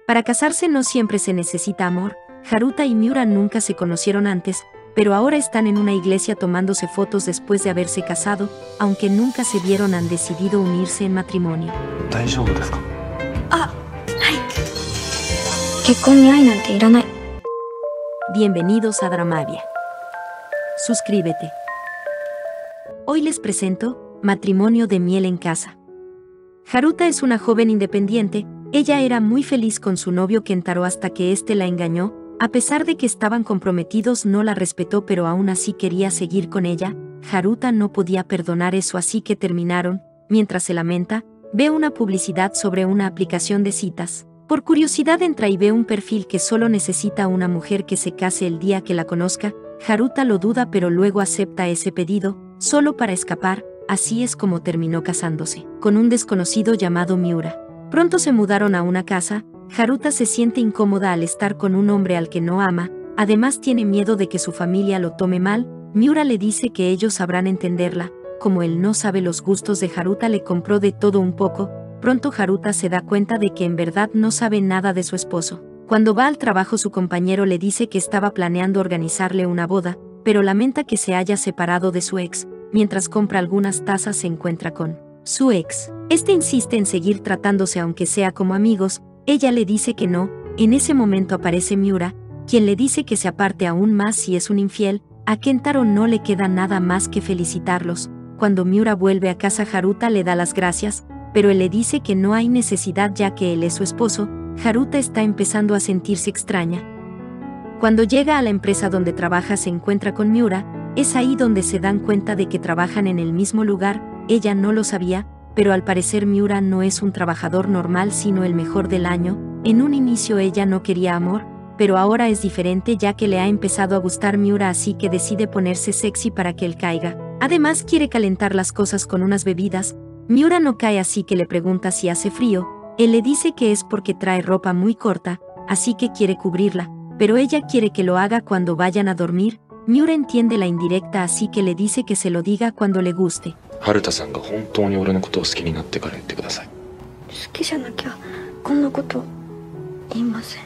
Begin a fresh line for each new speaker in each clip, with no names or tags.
Para casarse no siempre se necesita amor. Haruta y Miura nunca se conocieron antes, pero ahora están en una iglesia tomándose fotos después de haberse casado, aunque nunca se vieron han decidido unirse en matrimonio.
大丈夫ですか?
あ、はい。結婚に愛なんていらない。
Bienvenidos a Dramavia. Suscríbete. Hoy les presento Matrimonio de miel en casa. Haruta es una joven independiente. Ella era muy feliz con su novio Kentaro hasta que éste la engañó. A pesar de que estaban comprometidos, no la respetó, pero aún así quería seguir con ella. Haruta no podía perdonar eso, así que terminaron. Mientras se lamenta, ve una publicidad sobre una aplicación de citas. Por curiosidad entra y ve un perfil que solo necesita a una mujer que se case el día que la conozca. Haruta lo duda, pero luego acepta ese pedido, solo para escapar. Así es como terminó casándose con un desconocido llamado Miura. Pronto se mudaron a una casa. Haruta se siente incómoda al estar con un hombre al que no ama, además tiene miedo de que su familia lo tome mal. Miura le dice que ellos sabrán entenderla. Como él no sabe los gustos de Haruta, le compró de todo un poco. Pronto Haruta se da cuenta de que en verdad no sabe nada de su esposo. Cuando va al trabajo, su compañero le dice que estaba planeando organizarle una boda, pero lamenta que se haya separado de su ex. Mientras compra algunas tazas se encuentra con su ex. Este insiste en seguir tratándose aunque sea como amigos. Ella le dice que no. En ese momento aparece Miura, quien le dice que se aparte aún más si es un infiel. A Kentaro no le queda nada más que felicitarlos. Cuando Miura vuelve a casa, Haruta le da las gracias, pero él le dice que no hay necesidad ya que él es su esposo. Haruta está empezando a sentirse extraña. Cuando llega a la empresa donde trabaja se encuentra con Miura. Es ahí donde se dan cuenta de que trabajan en el mismo lugar. Ella no lo sabía, pero al parecer Miura no es un trabajador normal sino el mejor del año. En un inicio ella no quería amor, pero ahora es diferente ya que le ha empezado a gustar Miura, así que decide ponerse sexy para que él caiga. Además quiere calentar las cosas con unas bebidas. Miura no cae, así que le pregunta si hace frío. Él le dice que es porque trae ropa muy corta, así que quiere cubrirla, pero ella quiere que lo haga cuando vayan a dormir. Miura entiende la indirecta, así que le dice que se lo diga cuando le guste.
ハルタさんが本当に俺のことを好きになってから言ってください。
好きじゃなきゃこんなこと言いません。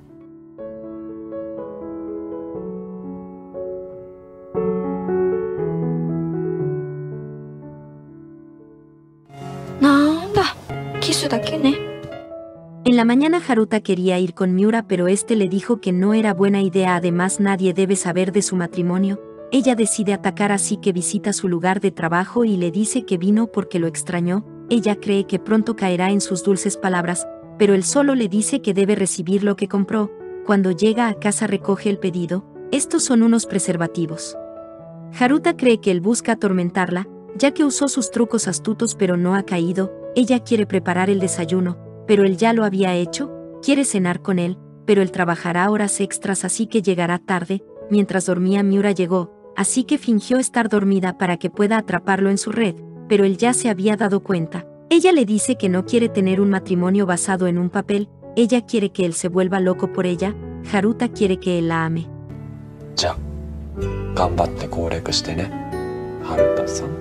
なんだ、キスだけね。
En la mañana Haruta quería ir con Miura, pero este le dijo que no era buena idea, además nadie debe saber de su matrimonio. Ella decide atacar, así que visita su lugar de trabajo y le dice que vino porque lo extrañó. Ella cree que pronto caerá en sus dulces palabras, pero él solo le dice que debe recibir lo que compró. Cuando llega a casa recoge el pedido. Estos son unos preservativos. Haruta cree que él busca atormentarla, ya que usó sus trucos astutos pero no ha caído. Ella quiere preparar el desayuno, pero él ya lo había hecho. Quiere cenar con él, pero él trabajará horas extras, así que llegará tarde. Mientras dormía Miura llegó, así que fingió estar dormida para que pueda atraparlo en su red, pero él ya se había dado cuenta. Ella le dice que no quiere tener un matrimonio basado en un papel. Ella quiere que él se vuelva loco por ella. Haruta quiere que él la ame.
じゃあ、頑張って攻略してね、ハルタさん。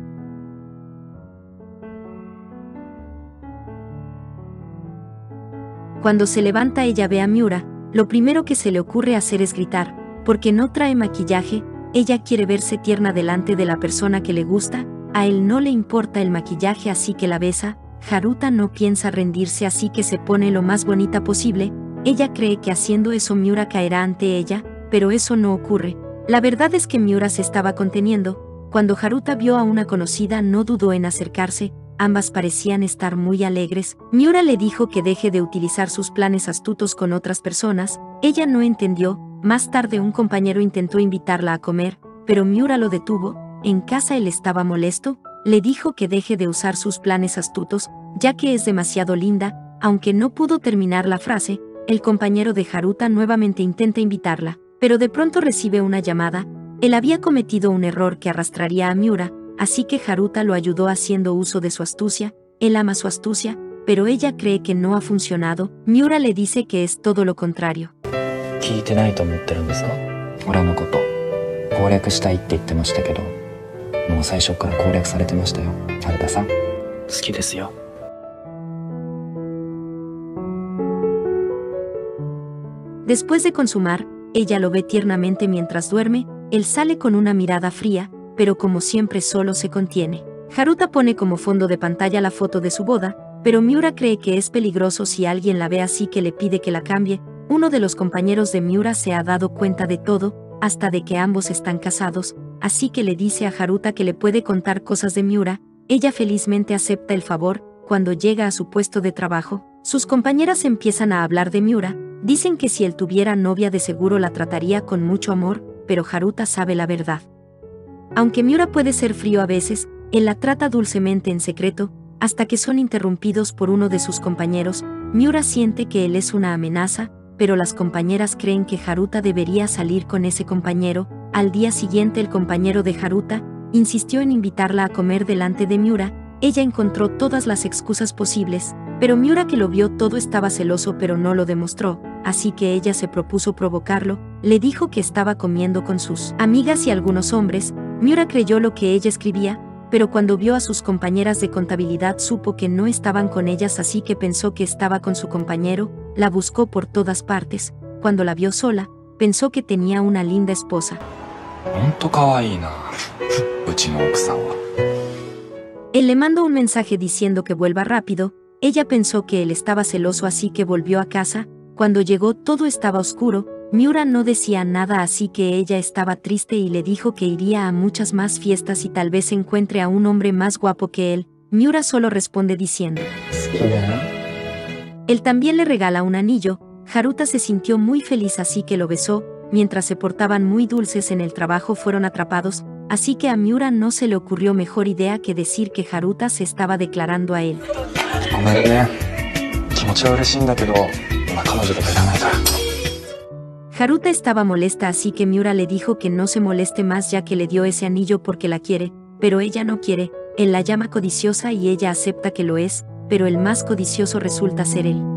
Cuando se levanta ella ve a Miura. Lo primero que se le ocurre hacer es gritar, porque no trae maquillaje. Ella quiere verse tierna delante de la persona que le gusta. A él no le importa el maquillaje, así que la besa. Haruta no piensa rendirse, así que se pone lo más bonita posible. Ella cree que haciendo eso Miura caerá ante ella, pero eso no ocurre. La verdad es que Miura se estaba conteniendo. Cuando Haruta vio a una conocida no dudó en acercarse. Ambas parecían estar muy alegres. Miura le dijo que deje de utilizar sus planes astutos con otras personas. Ella no entendió. Más tarde un compañero intentó invitarla a comer, pero Miura lo detuvo. En casa él estaba molesto. Le dijo que deje de usar sus planes astutos, ya que es demasiado linda. Aunque no pudo terminar la frase, el compañero de Haruta nuevamente intenta invitarla, pero de pronto recibe una llamada. Él había cometido un error que arrastraría a Miura, así que Haruta lo ayudó haciendo uso de su astucia. Él ama su astucia, pero ella cree que no ha funcionado. Miura le dice que es todo lo contrario.
聞いてないと思ってるんですか? 俺のこと攻略したいって言ってましたけど、もう最初から攻略されてましたよ、ハルタさん。好きですよ。
Después de consumar, ella lo ve tiernamente mientras duerme, él sale con una mirada fría, pero como siempre solo se contiene. Haruta pone como fondo de pantalla la foto de su boda, pero Miura cree que es peligroso si alguien la ve así que le pide que la cambie. Uno de los compañeros de Miura se ha dado cuenta de todo, hasta de que ambos están casados, así que le dice a Haruta que le puede contar cosas de Miura. Ella felizmente acepta el favor. Cuando llega a su puesto de trabajo, sus compañeras empiezan a hablar de Miura, dicen que si él tuviera novia de seguro la trataría con mucho amor, pero Haruta sabe la verdad. Aunque Miura puede ser frío a veces, él la trata dulcemente en secreto, hasta que son interrumpidos por uno de sus compañeros. Miura siente que él es una amenaza, pero las compañeras creen que Haruta debería salir con ese compañero. Al día siguiente el compañero de Haruta insistió en invitarla a comer delante de Miura. Ella encontró todas las excusas posibles, pero Miura, que lo vio todo, estaba celoso pero no lo demostró, así que ella se propuso provocarlo. Le dijo que estaba comiendo con sus amigas y algunos hombres. Miura creyó lo que ella escribía, pero cuando vio a sus compañeras de contabilidad supo que no estaban con ellas, así que pensó que estaba con su compañero. La buscó por todas partes. Cuando la vio sola, pensó que tenía una linda esposa. Él le mandó un mensaje diciendo que vuelva rápido. Ella pensó que él estaba celoso, así que volvió a casa. Cuando llegó todo estaba oscuro. Miura no decía nada, así que ella estaba triste y le dijo que iría a muchas más fiestas y tal vez encuentre a un hombre más guapo que él. Miura solo responde diciendo: él también le regala un anillo. Haruta se sintió muy feliz, así que lo besó. Mientras se portaban muy dulces en el trabajo fueron atrapados, así que a Miura no se le ocurrió mejor idea que decir que Haruta se estaba declarando a él. Haruta estaba molesta, así que Miura le dijo que no se moleste más ya que le dio ese anillo porque la quiere, pero ella no quiere. Él la llama codiciosa y ella acepta que lo es, pero el más codicioso resulta ser él.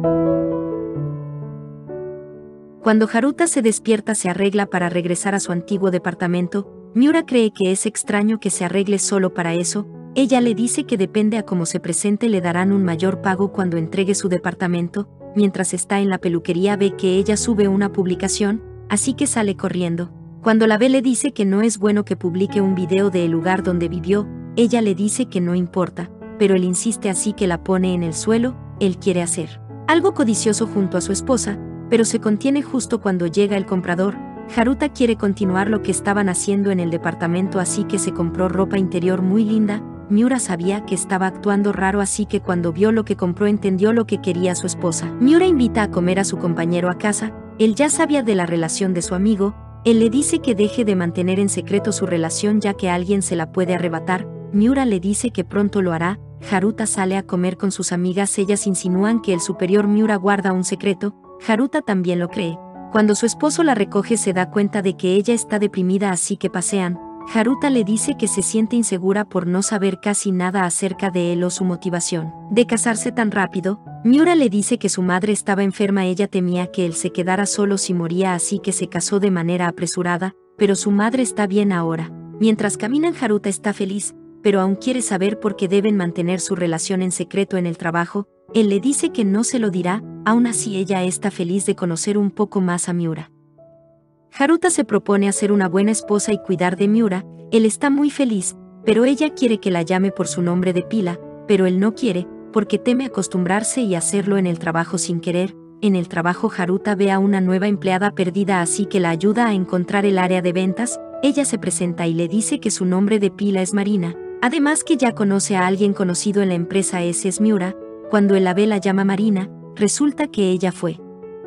Cuando Haruta se despierta se arregla para regresar a su antiguo departamento. Miura cree que es extraño que se arregle solo para eso. Ella le dice que depende a cómo se presente le darán un mayor pago cuando entregue su departamento. Mientras está en la peluquería ve que ella sube una publicación, así que sale corriendo. Cuando la ve le dice que no es bueno que publique un video del lugar donde vivió. Ella le dice que no importa, pero él insiste, así que la pone en el suelo. Él quiere hacer algo codicioso junto a su esposa, pero se contiene justo cuando llega el comprador. Haruta quiere continuar lo que estaban haciendo en el departamento, así que se compró ropa interior muy linda. Miura sabía que estaba actuando raro, así que cuando vio lo que compró entendió lo que quería su esposa. Miura invita a comer a su compañero a casa. Él ya sabía de la relación de su amigo. Él le dice que deje de mantener en secreto su relación ya que alguien se la puede arrebatar. Miura le dice que pronto lo hará. Haruta sale a comer con sus amigas. Ellas insinúan que el superior Miura guarda un secreto. Haruta también lo cree. Cuando su esposo la recoge se da cuenta de que ella está deprimida, así que pasean. Haruta le dice que se siente insegura por no saber casi nada acerca de él o su motivación de casarse tan rápido. Miura le dice que su madre estaba enferma. Ella temía que él se quedara solo si moría, así que se casó de manera apresurada, pero su madre está bien ahora. Mientras caminan Haruta está feliz, pero aún quiere saber por qué deben mantener su relación en secreto en el trabajo. Él le dice que no se lo dirá. Aún así ella está feliz de conocer un poco más a Miura. Haruta se propone hacer una buena esposa y cuidar de Miura. Él está muy feliz, pero ella quiere que la llame por su nombre de pila, pero él no quiere, porque teme acostumbrarse y hacerlo en el trabajo sin querer. En el trabajo Haruta ve a una nueva empleada perdida, así que la ayuda a encontrar el área de ventas. Ella se presenta y le dice que su nombre de pila es Marina, además que ya conoce a alguien conocido en la empresa. Ese es Miura. Cuando él la ve la llama Marina, resulta que ella fue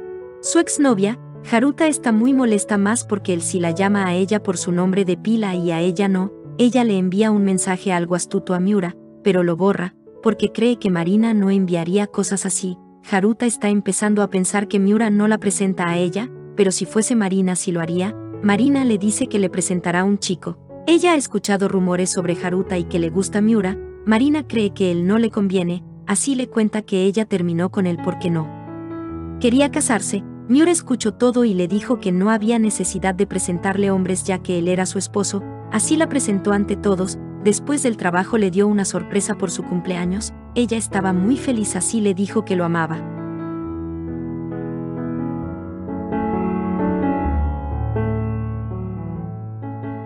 su exnovia. Haruta está muy molesta más porque él sí la llama a ella por su nombre de pila y a ella no. Ella le envía un mensaje algo astuto a Miura, pero lo borra, porque cree que Marina no enviaría cosas así. Haruta está empezando a pensar que Miura no la presenta a ella, pero si fuese Marina sí lo haría. Marina le dice que le presentará un chico. Ella ha escuchado rumores sobre Haruta y que le gusta Miura. Marina cree que él no le conviene, así le cuenta que ella terminó con él porque no quería casarse. Miura escuchó todo y le dijo que no había necesidad de presentarle hombres ya que él era su esposo. Así la presentó ante todos. Después del trabajo le dio una sorpresa por su cumpleaños. Ella estaba muy feliz, así le dijo que lo amaba.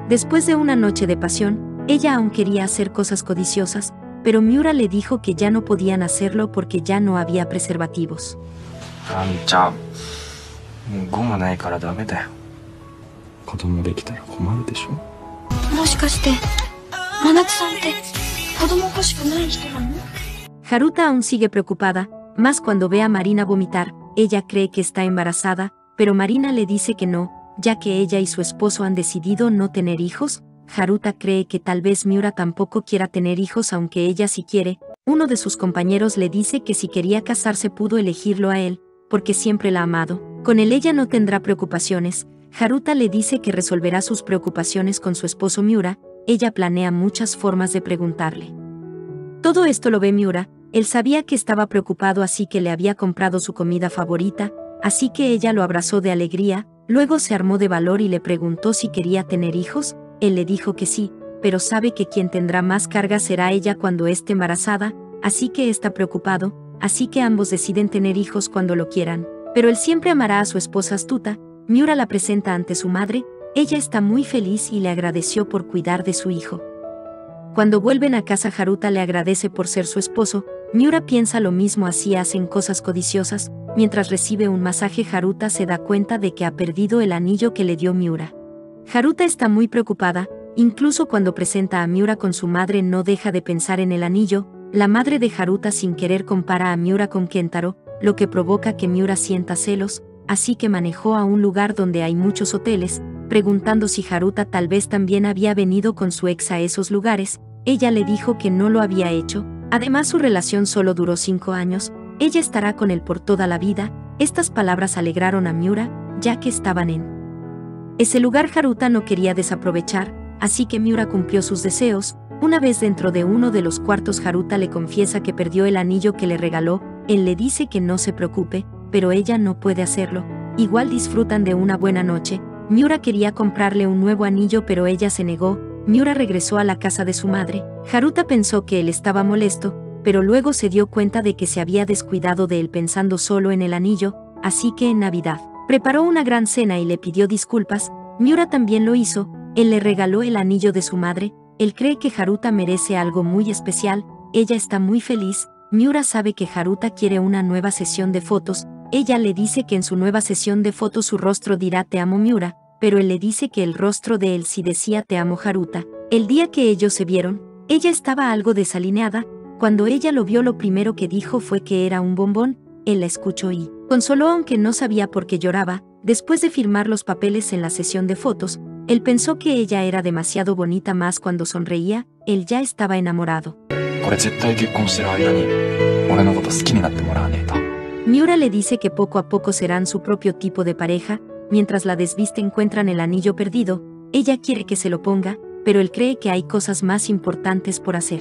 Después de una noche de pasión, ella aún quería hacer cosas codiciosas, pero Miura le dijo que ya no podían hacerlo porque ya no había preservativos.
あんちゃん、もうゴムないからダメだよ。子供できたら困るでしょ。
もしかして真夏さんって子供欲しくない人なの？
Haruta aún sigue preocupada, más cuando ve a Marina vomitar. Ella cree que está embarazada, pero Marina le dice que no, ya que ella y su esposo han decidido no tener hijos. Haruta cree que tal vez Miura tampoco quiera tener hijos aunque ella sí quiere. Uno de sus compañeros le dice que si quería casarse pudo elegirlo a él, porque siempre la ha amado. Con él ella no tendrá preocupaciones. Haruta le dice que resolverá sus preocupaciones con su esposo Miura. Ella planea muchas formas de preguntarle. Todo esto lo ve Miura. Él sabía que estaba preocupado, así que le había comprado su comida favorita, así que ella lo abrazó de alegría. Luego se armó de valor y le preguntó si quería tener hijos. Él le dijo que sí, pero sabe que quien tendrá más carga será ella cuando esté embarazada, así que está preocupado, así que ambos deciden tener hijos cuando lo quieran. Pero él siempre amará a su esposa astuta. Miura la presenta ante su madre. Ella está muy feliz y le agradeció por cuidar de su hijo. Cuando vuelven a casa, Haruta le agradece por ser su esposo. Miura piensa lo mismo, así hacen cosas codiciosas. Mientras recibe un masaje, Haruta se da cuenta de que ha perdido el anillo que le dio Miura. Haruta está muy preocupada, incluso cuando presenta a Miura con su madre no deja de pensar en el anillo. La madre de Haruta sin querer compara a Miura con Kentaro, lo que provoca que Miura sienta celos, así que manejó a un lugar donde hay muchos hoteles, preguntando si Haruta tal vez también había venido con su ex a esos lugares. Ella le dijo que no lo había hecho, además su relación solo duró 5 años, ella estará con él por toda la vida. Estas palabras alegraron a Miura, ya que estaban en ese lugar. Haruta no quería desaprovechar, así que Miura cumplió sus deseos. Una vez dentro de uno de los cuartos, Haruta le confiesa que perdió el anillo que le regaló. Él le dice que no se preocupe, pero ella no puede hacerlo. Igual disfrutan de una buena noche. Miura quería comprarle un nuevo anillo, pero ella se negó. Miura regresó a la casa de su madre. Haruta pensó que él estaba molesto, pero luego se dio cuenta de que se había descuidado de él pensando solo en el anillo, así que en Navidad preparó una gran cena y le pidió disculpas. Miura también lo hizo. Él le regaló el anillo de su madre. Él cree que Haruta merece algo muy especial. Ella está muy feliz. Miura sabe que Haruta quiere una nueva sesión de fotos. Ella le dice que en su nueva sesión de fotos su rostro dirá te amo Miura, pero él le dice que el rostro de él sí decía te amo Haruta. El día que ellos se vieron, ella estaba algo desalineada. Cuando ella lo vio, lo primero que dijo fue que era un bombón. Él la escuchó y consoló, aunque no sabía por qué lloraba. Después de firmar los papeles en la sesión de fotos, él pensó que ella era demasiado bonita, más cuando sonreía. Él ya estaba enamorado.
これ絶対結婚してる間に俺のこと好きになってもらわねえと。
Miura le dice que poco a poco serán su propio tipo de pareja. Mientras la desviste encuentran el anillo perdido. Ella quiere que se lo ponga, pero él cree que hay cosas más importantes por hacer.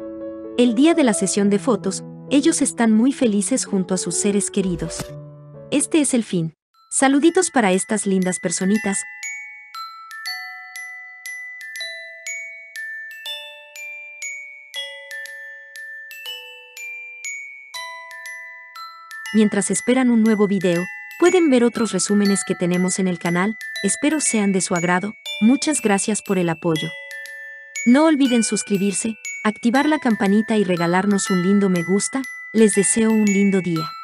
El día de la sesión de fotos, ellos están muy felices junto a sus seres queridos. Este es el fin. Saluditos para estas lindas personitas. Mientras esperan un nuevo video, pueden ver otros resúmenes que tenemos en el canal. Espero sean de su agrado. Muchas gracias por el apoyo. No olviden suscribirse, activar la campanita y regalarnos un lindo me gusta. Les deseo un lindo día.